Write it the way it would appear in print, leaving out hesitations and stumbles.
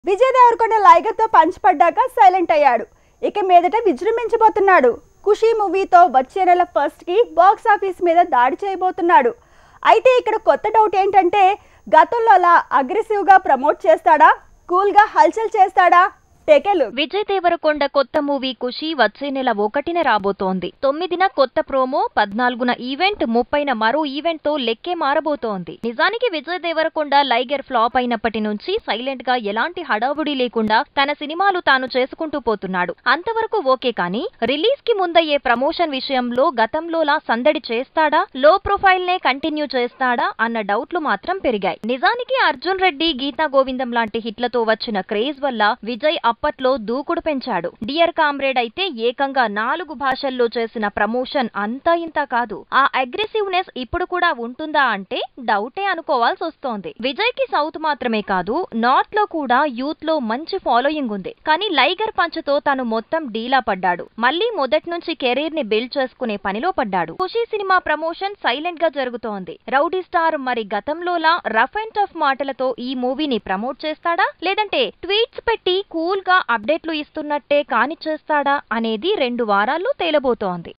విజయ్ దేవరకొండ లైగర్ తో పంచపడ్డాక సైలెంట్ అయ్యాడు. ఇక మీదట విజృంభించబోతున్నాడు. ఖుషి మూవీతో వచ్చే నెల ఫస్ట్ కి బాక్స్ ఆఫీస్ మీద దాడి చేయబోతున్నాడు. అయితే ఇక్కడ కొత్త డౌట్ ఏంటంటే గతంలో అలా అగ్రెసివ్ గా ప్రమోట్ చేస్తాడా, కూల్ గా హల్చల్ చేస్తాడా? విజయ్ దేవరకొండ కొత్త మూవీ ఖుషి వచ్చే నెల 1న రాబోతోంది. 9న కొత్త ప్రోమో, 14న ఈవెంట్, 30న మరో ఈవెంట్ తో లెక్కే మారబోతోంది. నిజానికి విజయ్ దేవరకొండ లైగర్ ఫ్లాప్ అయినప్పటి నుంచి సైలెంట్ గా ఎలాంటి హడావుడి లేకుండా తన సినిమాలు తాను చేసుకుంటూ పోతున్నాడు. అంతవరకు ఓకే, కానీ రిలీజ్ కి ముందయ్యే ప్రమోషన్ విషయంలో గతంలోలా సందడి చేస్తాడా, లో ప్రొఫైల్ నే కంటిన్యూ చేస్తాడా అన్న డౌట్లు మాత్రం పెరిగాయి. నిజానికి అర్జున్ రెడ్డి, గీతా గోవిందం లాంటి హిట్లతో వచ్చిన క్రేజ్ వల్ల విజయ్ అప్పట్లో దూకుడు పెంచాడు. డియర్ కామ్రేడ్ అయితే ఏకంగా 4 భాషల్లో చేసిన ప్రమోషన్ అంతా ఇంత కాదు. ఆ అగ్రెసివ్నెస్ ఇప్పుడు కూడా ఉంటుందా అంటే డౌటే అనుకోవాల్సి వస్తోంది. విజయ్ కి సౌత్ మాత్రమే కాదు, నార్త్ లో కూడా యూత్ లో మంచి ఫాలోయింగ్ ఉంది. కానీ లైగర్ పంచ్తో తను మొత్తం డీలా పడ్డాడు. మళ్లీ మొదటి నుంచి కెరీర్ ని బిల్డ్ చేసుకునే పనిలో పడ్డాడు. ఖుషి సినిమా ప్రమోషన్ సైలెంట్ గా జరుగుతోంది. రౌడీ స్టార్ మరి గతంలోలా రఫ్ అండ్ టఫ్ మాటలతో ఈ మూవీని ప్రమోట్ చేస్తాడా, లేదంటే ట్వీట్స్ పెట్టి కూల్ గా అప్డేట్లు ఇస్తున్నట్టే కానిచ్చేస్తాడా అనేది 2 వారాల్లో తేలబోతోంది.